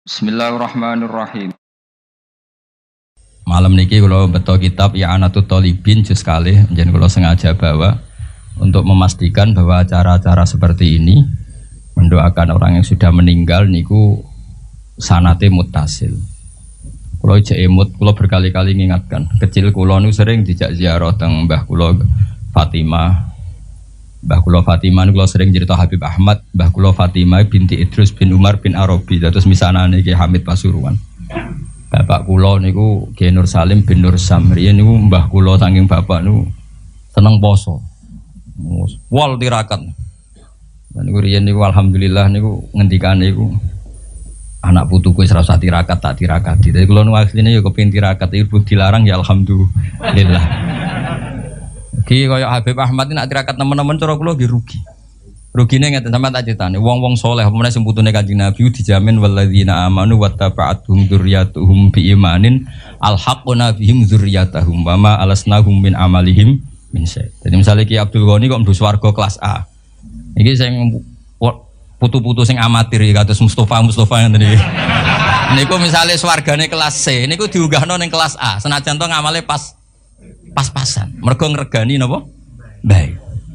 Bismillahirrahmanirrahim. Malam niki kalau betul kitab I'anatul Thalibin juz kalih, jadi kalau sengaja bawa untuk memastikan bahwa acara-acara seperti ini mendoakan orang yang sudah meninggal niku sanate muttasil. Kalau ijek emut, kalau berkali-kali mengingatkan. Kecil kulo nu sering dijak ziarah teng Mbah kulo Fatimah. Mbah kulo Fatimah nu kulo sering cerita Habib Ahmad, Mbah kulo Fatimah binti Idrus bin Umar bin Arabi. Terus misanane Ki Hamid Pasuruan. Bapak kulo niku Ki Nur Salim bin Nur Samriya niku mbah kulo saking bapak niku seneng poso. Wal tirakat. Niku riyen niku alhamdulillah niku ngendikane niku anak putuku wis ora usah tirakat tak tirakati. Dadi kula nu asline ya kepengin tirakat iku dilarang ya alhamdulillah. Ki kaya Habib Ahmad nek tirakat teman-teman cara kula nggih rugi. Rugine ngeten sampean tak critani, wong-wong saleh pemene sing putune Kanjeng Nabi dijamin walladzina amanu wattaba'atuhum dzurriyyatuhum biimanin alhaqna bihim dzurriyyatahum wa ma alasnahum min amalihim min syai'. Jadi misalnya Ki Abdul Ghani kok mlebu swarga kelas A. Iki sing putu-putu sing amatir ya kados Mustafa ngene iki. Niku misale swargane kelas C, niku diunggahno ning kelas A, senajan to ngamale pas-pasan. Mergo ngregani napa? Baik.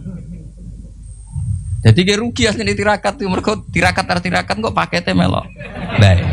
Jadi ki rugi asline tirakat itu mergo tirakat kok pakete melok. Baik.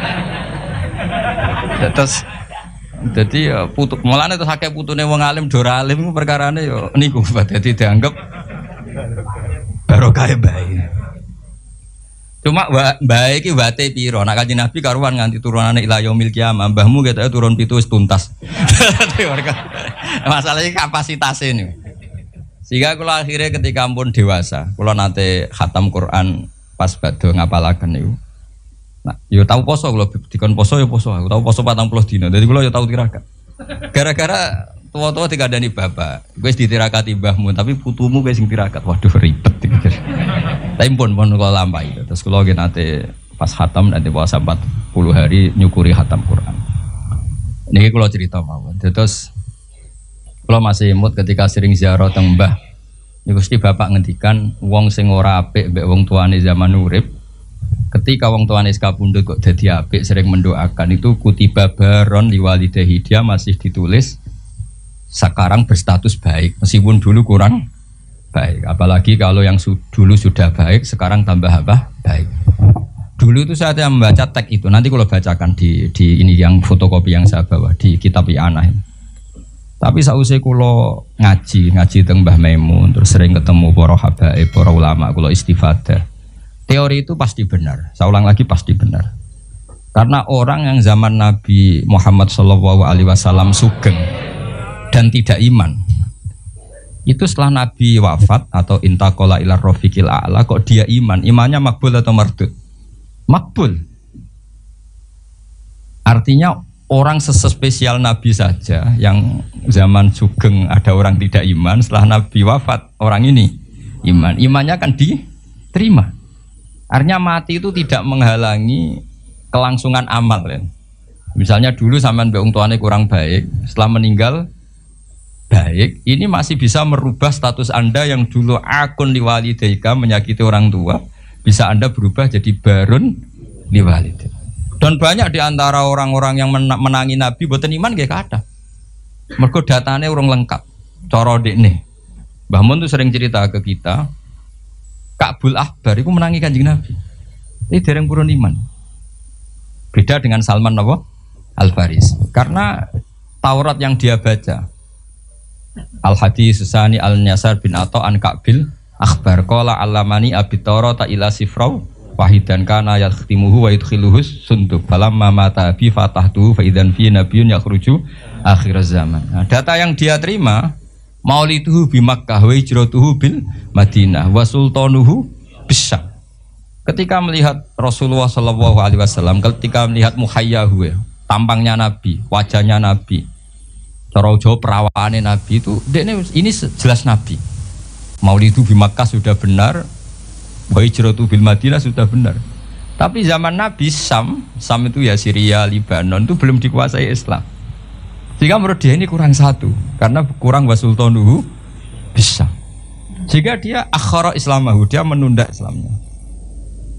Terus jadi ya putu mulane terus akeh putune wong alim dora alim iku perkarane ya niku dadi dianggap barokah bae. Cuma bae iki wate piro? Nek Kanjeng Nabi karuan nganti turunane ila yaumil qiyamah, mbahmu ketoke turun 7 wis tuntas. Masalahnya kapasitasnya nih. Sehingga kalau akhirnya ketika pun dewasa, kalau nanti khatam Quran pas badhe ngapalaken niku. Nah, yo tahu poso kalau dikon poso yo poso, aku tahu poso 40 dina. Jadi kalau yo tahu tirakat. Gara-gara tua-tua dikandani bapak, wis ditirakati mbahmu, tapi putumu wis sing tirakat. Waduh ribet iki. Tapi pun kalau lampahi. Terus kalau nanti pas khatam nanti puasa 40 hari nyukuri khatam Quran. Niki kalau cerita mawon. Terus kalau masih imut ketika sering ziarah teng mbah, niku mesti bapak ngendikan wong sing ora apik mbek wong tuane zaman urip, ketika wong tuane sekapundhut kok dadi apik sering mendoakan itu kutiba baron liwalidahi, dia masih ditulis sekarang berstatus baik meskipun dulu kurang baik. Apalagi kalau yang dulu sudah baik sekarang tambah apa? Baik. Dulu itu saya membaca teks itu, nanti kalau bacakan di ini yang fotokopi yang saya bawa di kitab I'anah ini. Tapi sausé kula ngaji teng Mbah Maimun, terus sering ketemu para habaib, para ulama, kula istifadah. Teori itu pasti benar. Saya ulang lagi pasti benar. Karena orang yang zaman Nabi Muhammad SAW sugeng dan tidak iman, itu setelah Nabi wafat atau intaqala ila rafiqil a'la kok dia iman. Imannya makbul atau mardud? Makbul. Artinya orang sespesial Nabi saja yang zaman sugeng ada orang tidak iman, setelah Nabi wafat orang ini iman. Imannya akan diterima. Artinya mati itu tidak menghalangi kelangsungan amal. Ya. Misalnya dulu sampean mbek wong tuane kurang baik, setelah meninggal baik, ini masih bisa merubah status Anda yang dulu akun liwalidaika menyakiti orang tua, bisa Anda berubah jadi barun liwalidaika. Dan banyak di antara orang-orang yang menangi Nabi boten iman nggih kathah. Mergo datane urung lengkap. Cara dekne. Mbah Mun tuh sering cerita ke kita, Ka'bul Ahbar iku menangi Kanjeng Nabi. Ini dereng purun iman. Beda dengan Salman Al-Farisi. Karena Taurat yang dia baca, Al-Hadis Susani Al-Nyasar bin Atha an Ka'bil Akhbar qala allamani abit Taurata ila sifrau wahidan kana yakhtimuhu wa yudkhiluhus sunduk falamma mata bi fatahtu fa idzan fi nabiyyun yakhruju akhir zaman. Nah, data yang dia terima mauliduhu bi Makkah wa hijratuhu bil Madinah wa sultanuhu bisyam. Ketika melihat Rasulullah sallallahu alaihi wasallam, ketika melihat muhayyahu, tampangnya Nabi, wajahnya Nabi, cara Jawa perawaane Nabi itu ini jelas Nabi. Maulidu bi Makkah sudah benar, wa hijratu bil Madinah sudah benar. Tapi zaman Nabi Sam itu ya Syria, Lebanon itu belum dikuasai Islam. Sehingga menurut dia ini kurang satu, karena kurang wasultanuhu bisa. Jika dia akhara Islamahu, dia menunda Islamnya.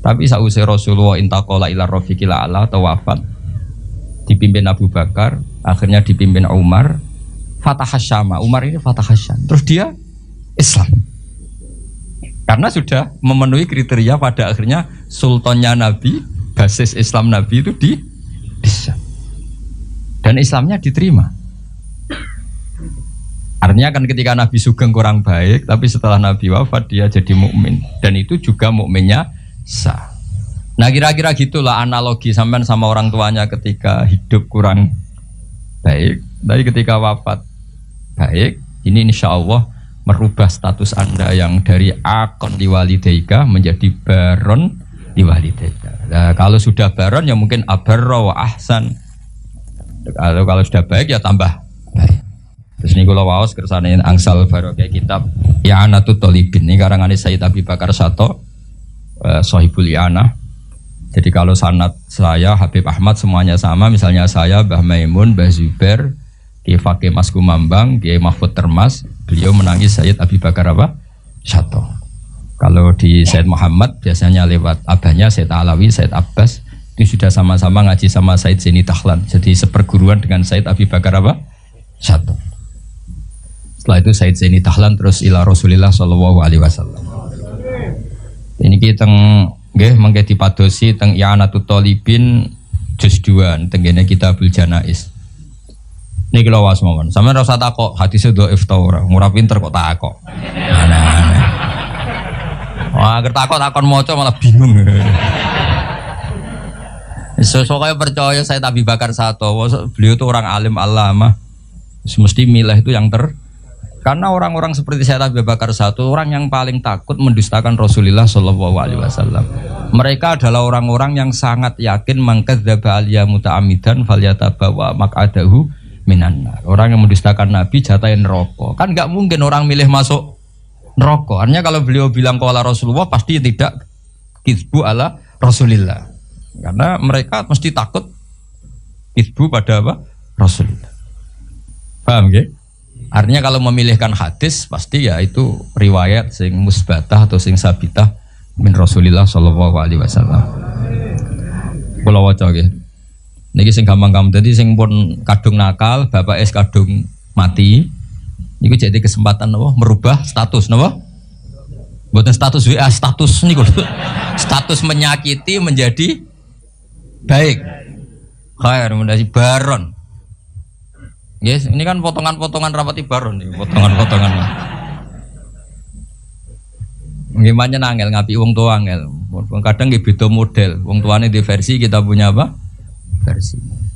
Tapi sausai Rasulullah intaqala ila rafiqil a'la atau wafat, dipimpin Abu Bakar, akhirnya dipimpin Umar, Fatahasy-Syam. Umar ini Fatahasy-Syam. Terus dia Islam. Karena sudah memenuhi kriteria pada akhirnya sultannya Nabi, basis Islam Nabi itu di Syam. Dan Islamnya diterima. Artinya kan ketika Nabi Sugeng kurang baik, tapi setelah Nabi wafat dia jadi mukmin, dan itu juga mukminnya sah. Nah kira-kira gitulah analogi sampean sama orang tuanya ketika hidup kurang baik, tapi ketika wafat baik. Ini insya Allah merubah status Anda yang dari akon liwalidaika menjadi baron liwalidaika. Nah, kalau sudah baron ya mungkin abarra wa ahsan. Kalau sudah baik ya tambah baik. Terus ini kalau waos kersane angsal barokah kitab I'anatul Thalibin. Ini karangan Sayyid Abi Bakar Sato, Sohibul I'anah. Jadi kalau sanad saya Habib Ahmad semuanya sama. Misalnya saya Mbah Maimun, Mbah Zubair, Kiai Fakih Mas Kumambang, Kiai Mahfud Termas, beliau menangis Sayyid Abi Bakar apa? Sato. Kalau di Sayyid Muhammad biasanya lewat abahnya Sayyid Alawi, Sayyid Abbas, itu sudah sama-sama ngaji sama Sayyid Zaini Tahlan. Jadi seperguruan dengan Sayyid Abi Bakar apa? Sato. Setelah itu Sayyid Zaini Tahlan terus ila Rasulillah sallallahu alaihi wasallam. Ini kita nggih mengke dipadosi teng I'anatul Thalibin juz 2 tengene Kitabul Janaiz. Niki lho was mawon. Sampeyan ora usah takok hadise dhaif ta ora. Ora pinter kok takok. Aneh-aneh. Wah, agar takon maca malah bingung. Sesuk percaya saya Abi Bakar Sato, beliau itu orang alim alama. Mesti milih itu yang karena orang-orang seperti saya Abi Bakar Sato orang yang paling takut mendustakan Rasulullah Shallallahu Alaihi Wasallam. Mereka adalah orang-orang yang sangat yakin mangkadzdzaba aliyya muta'ammidan falyatabawa maq'adahu minan nar. Orang yang mendustakan Nabi jatahin neraka. Kan nggak mungkin orang milih masuk neraka. Artinya kalau beliau bilang qala Rasulullah pasti tidak kizbu ala Rasulillah. Karena mereka mesti takut kizbu pada apa? Rasulillah. Paham nggih? Artinya kalau memilihkan hadis pasti ya itu riwayat sing musbatah atau sing sabitah min Rasulillah sallallahu alaihi wasallam. Kula waca nggih. Niki sing gampang-gampang dadi sing pun kadung nakal, bapak es kadung mati. Niku jadi kesempatan napa merubah status napa? Mboten status WA, status niku. Status menyakiti menjadi baik. Khair menjadi baron. Yes, ini kan potongan-potongan rapati baron nih, potongan-potongan. Gimana nangel ngapi wong tua angel. Kadang nggih beda model. Wong tuane di versi, kita punya apa? Versi.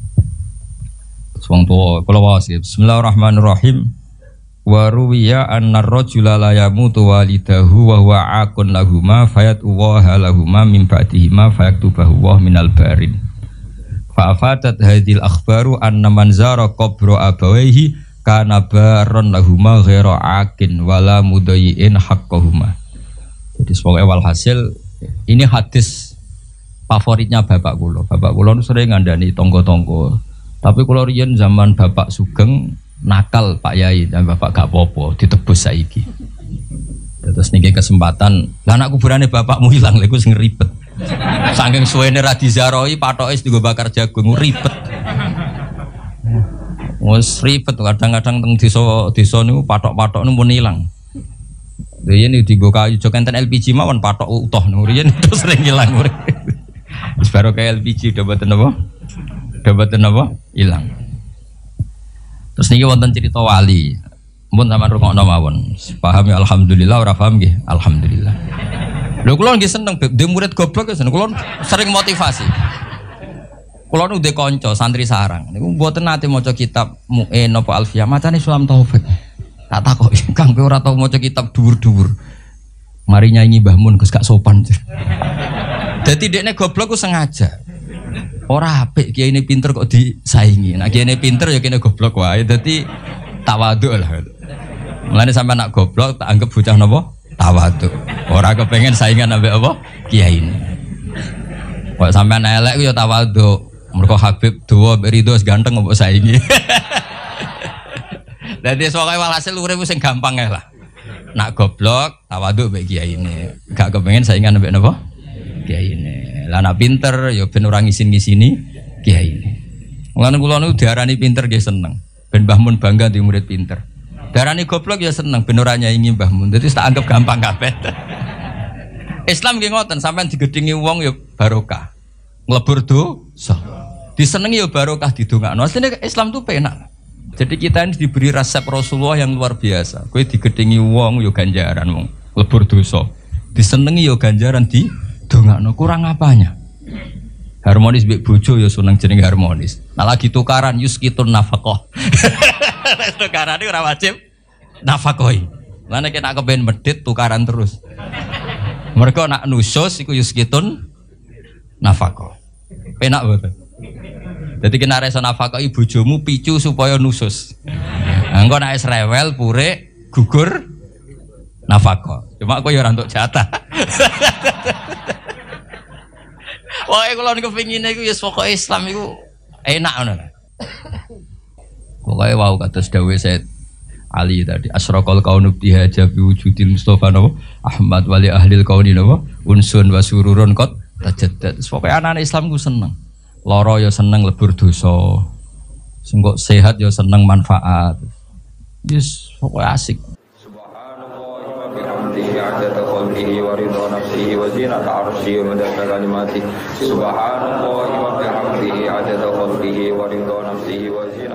Wong tua kula waos. Bismillahirrahmanirrahim. Wa ruwiya anna ar-rajula la yamutu walidahu wa huwa aqun lahuma fayatullaha lahuma min ba'dihima fayaktubahu wa minal barin. Fa'afadat hadil akhbaru anna manzara qabro abawaihi kana baron lahuma ghaira akin wala mudayyin haqqahuma. Jadi sebagai walhasil ini hadis favoritnya bapak kula. Bapak kula sering ngandani tonggo-tonggo. Tapi kula riyen zaman Bapak Sugeng nakal Pak Yai dan Bapak gak apa-apa ditebus saiki. Terus niki kesempatan, lah anak kuburane bapakmu hilang lha iku sing ribet. Saking suwene ra dizaroi patoke digo bakar jagung ribet. Wes ribet kadang-kadang teng desa niku patok-patok niku pun ilang. Riyen digo kayu jok enten LPG mawon patok utuh niku riyen itu sering ilang. Wis baru kayak LPG udah boten apa? Udah boten apa? Ilang. Terus niki wonten cerita wali. Mun sampean rungokno mawon. Paham ya alhamdulillah, ora paham nggih alhamdulillah. Lho kula nggih seneng de murid goblok ya seneng. Kula sering motivasi. Kula nu de kanca santri sarang. Niku mboten nate maca kitab Mu'in apa Alfiyah, macane Sulam Taufik. Tak takok, Kang kowe ora tau maca kitab dhuwur-dhuwur. Mari nyanyi Mbah Mun Gus gak sopan. Dadi dekne goblok ku sengaja. Ora apik kiai ini pinter kok disaingi. Nek kiai ini pinter ya kene goblok wae. Dadi tawadhu lah. Mulane sampe nak goblok tak anggap bocah napa? Tawadhu. Ora kepengen saingan ambek apa? Kiai ini. Kok sampean elek ku ya tawadhu. Mergo Habib Dawa mbek Ridho ganteng mbok saingi. Dadi soalé walhasil urip sing gampang ae lah. Nak goblok tawadhu mbek kiai ini. Gak kepengen saingan ambek napa? kiai ini. Lah nak pinter ya ben ora ngisin-ngisini kiai ini. Mulane kula niku diarani pinter nggih seneng. Ben Mbah Mun bangga di murid pinter. Diarani goblok ya seneng ben ora nyaingi Mbah Mun. Dadi tak anggap gampang kabeh. Islam nggih ngoten, sampean digedhingi wong ya barokah. Nglebur dosa. Disenengi ya barokah didongakno. Asline Islam tuh penak. Jadi kita ini diberi resep Rasulullah yang luar biasa. Kowe digedhingi wong ya ganjaran wong lebur dosa. Disenengi ya ganjaran didongakno. Kurang apanya? Harmonis mbek bojo ya seneng jeneng harmonis. Nah lagi tukaran yuskitun nafaqah. Tukaran iki ora wajib nafaqoi. Lan nek nak kepen medhit tukaran terus. Mereka nak nusus iku yuskitun nafaqah. Penak mboten? Jadi kena reso nafkah ibu bojomu picu supaya nusus. Engko nek wis rewel pure gugur nafkah. Cuma aku ya ora entuk jatah. Wae kula niku pengine iku ya pokoke Islam iku enak ngono. Pokoke wau kados dawuh Said Ali tadi asraqal kaunu bihaja bi wujudil Mustofa napa Ahmad wali ahlil kauni napa unsun wa sururun qad tajaddad. Pokoke anak Islam ku seneng. Loro ya seneng lebur dosa. Sing kok sehat ya seneng manfaat. Yes, pokoke asik. Subhanallah wa bihamdihi 'adada khalqihi wa ridha nafsihi wa zinata 'arsyihi wa midada kalimatihi. Subhanallah wa bihamdihi 'adada khalqihi wa ridha nafsihi wa